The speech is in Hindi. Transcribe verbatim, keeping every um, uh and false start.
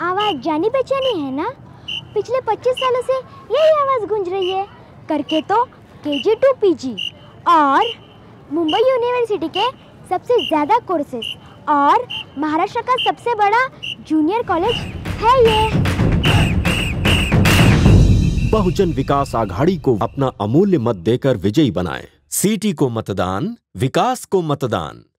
आवाज जानी पहचानी है ना? पिछले पच्चीस सालों से यही आवाज गूंज रही है। करके तो केजी टू पीजी और मुंबई यूनिवर्सिटी के सबसे ज्यादा कोर्सेज और महाराष्ट्र का सबसे बड़ा जूनियर कॉलेज है ये। बहुजन विकास आघाड़ी को अपना अमूल्य मत देकर विजयी बनाएं। सीटी को मतदान, विकास को मतदान।